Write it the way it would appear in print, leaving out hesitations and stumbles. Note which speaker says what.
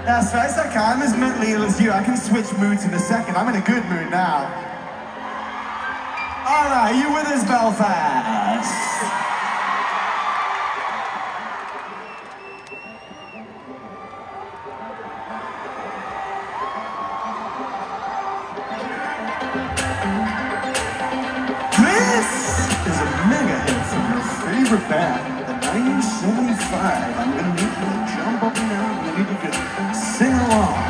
Speaker 1: That's right, it's okay, I'm as mentally ill as you. I can switch moods in a second. I'm in a good mood now. Alright, you with us, Belfast? This is a mega hit from your favorite band, the 1975. I'm gonna need you to jump up and down, I'm gonna need you to sing along.